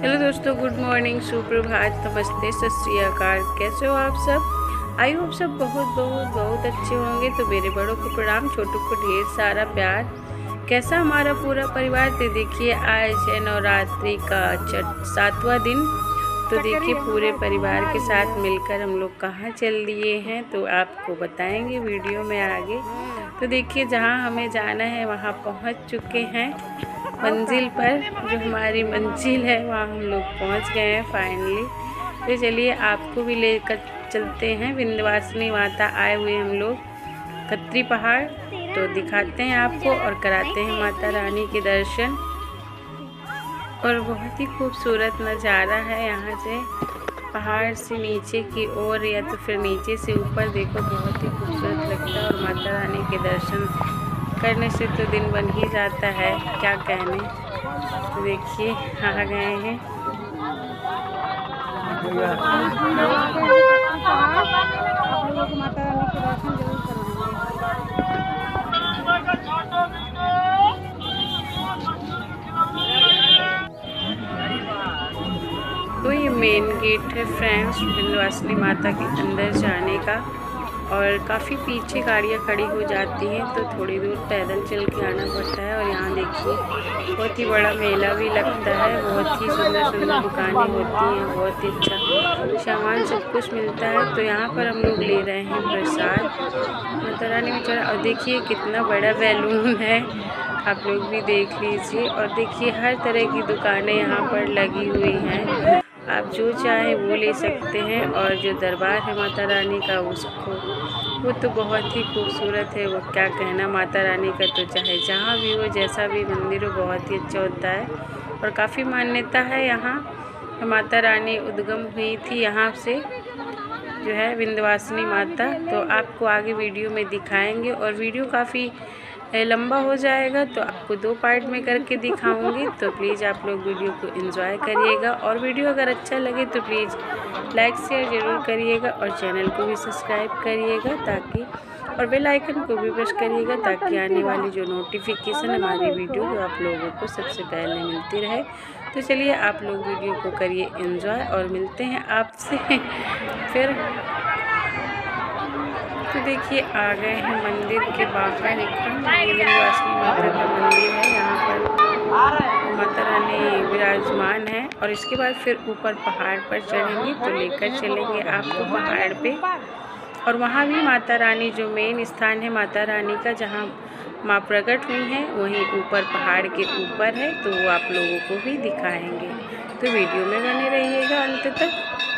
Hello दोस्तों, good morning, सुप्रभात, नमस्ते, सत श्री अकाल। कैसे हो आप सब? आई होप सब बहुत बहुत बहुत अच्छे होंगे। तो मेरे बड़ों को प्रणाम, छोटों को ढेर सारा प्यार। कैसा हमारा पूरा परिवार? तो देखिए आज है नवरात्रि का 7वां दिन। तो देखिए पूरे परिवार के साथ मिलकर हम लोग कहाँ चल दिए हैं तो आपको बताएंगे वीडियो में आगे। तो देखिए जहाँ हमें जाना है वहाँ पहुँच चुके हैं मंजिल पर। जो हमारी मंजिल है वहाँ हम लोग पहुँच गए हैं फाइनली। तो चलिए आपको भी लेकर चलते हैं। विंध्यवासिनी माता आए हुए हम लोग खत्री पहाड़, तो दिखाते हैं आपको और कराते हैं माता रानी के दर्शन। और बहुत ही खूबसूरत नज़ारा है यहाँ से, पहाड़ से नीचे की ओर या तो फिर नीचे से ऊपर देखो, बहुत ही खूबसूरत लगता है। और माता रानी के दर्शन करने से तो दिन बन ही जाता है, क्या कहने। तो देखिए आ गए हैं। आप लोगों को माता रानी के दर्शन जरूर करवाएंगे। तो ये मेन गेट है फ्रेंड्स विंध्यवासिनी माता के अंदर जाने का। और काफ़ी पीछे गाड़ियाँ खड़ी हो जाती हैं तो थोड़ी दूर पैदल चल के आना पड़ता है। और यहाँ देखिए बहुत ही बड़ा मेला भी लगता है, बहुत ही सुंदर सुंदर दुकानें होती हैं, बहुत ही अच्छा सामान सब कुछ मिलता है। तो यहाँ पर हम लोग ले रहे हैं प्रसाद माता रानी में चढ़ा। और देखिए कितना बड़ा बैलून है, आप लोग भी देख लीजिए। और देखिए हर तरह की दुकानें यहाँ पर लगी हुई हैं, आप जो चाहें वो ले सकते हैं। और जो दरबार है माता रानी का उसको वो तो बहुत ही खूबसूरत है, वो क्या कहना माता रानी का। तो चाहे जहाँ भी हो, जैसा भी मंदिर हो, बहुत ही अच्छा होता है। और काफ़ी मान्यता है यहाँ, माता रानी उद्गम हुई थी यहाँ से, जो है विंध्यवासिनी माता। तो आपको आगे वीडियो में दिखाएंगे और वीडियो काफ़ी लंबा हो जाएगा तो आपको 2 पार्ट में करके दिखाऊंगी। तो प्लीज़ आप लोग वीडियो को एंजॉय करिएगा। और वीडियो अगर अच्छा लगे तो प्लीज़ लाइक शेयर ज़रूर करिएगा और चैनल को भी सब्सक्राइब करिएगा ताकि, और बेल आइकन को भी प्रेस करिएगा ताकि आने वाली जो नोटिफिकेशन हमारी वीडियो वो आप लोगों को सबसे पहले मिलती रहे। तो चलिए आप लोग वीडियो को करिए एंजॉय और मिलते हैं आपसे फिर। तो देखिए आ गए हैं मंदिर के बाहर। एकदम विंध्यवासिनी माता का मंदिर है, यहाँ पर माता रानी विराजमान है। और इसके बाद फिर ऊपर पहाड़ पर चढ़ेंगे तो लेकर चलेंगे आपको पहाड़ पे। और वहाँ भी माता रानी, जो मेन स्थान है माता रानी का जहाँ माँ प्रकट हुई हैं, वहीं ऊपर पहाड़ के ऊपर है, तो वो आप लोगों को भी दिखाएंगे। तो वीडियो में बने रहिएगा अंत तक।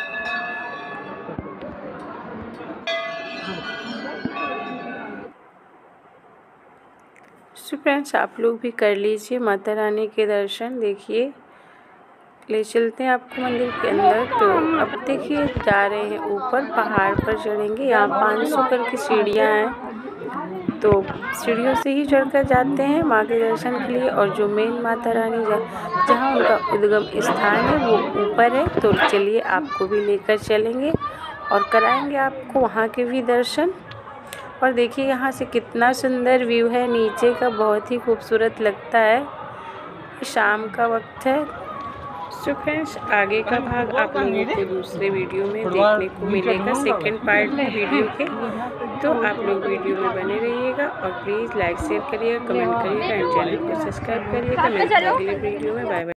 तो फ्रेंड्स आप लोग भी कर लीजिए माता रानी के दर्शन। देखिए ले चलते हैं आपको मंदिर के अंदर। तो अब देखिए जा रहे हैं ऊपर, पहाड़ पर चढ़ेंगे। यहाँ 500 करके सीढ़ियाँ हैं, तो सीढ़ियों से ही चढ़कर जाते हैं माँ के दर्शन के लिए। और जो मेन माता रानी जहाँ उनका उद्गम स्थान है वो ऊपर है। तो चलिए आपको भी लेकर चलेंगे और कराएंगे आपको वहाँ के भी दर्शन। और देखिए यहाँ से कितना सुंदर व्यू है नीचे का, बहुत ही खूबसूरत लगता है। शाम का वक्त है। सो फ्रेंड्स आगे का भाग आप लोगों को दूसरे वीडियो में देखने को मिलेगा, सेकंड पार्ट में वीडियो के। तो आप लोग वीडियो में बने रहिएगा और प्लीज़ लाइक शेयर करिएगा, कमेंट करिएगा एंड चैनल को सब्सक्राइब करिएगा। मिलते हैं अगले वीडियो में। Bye bye.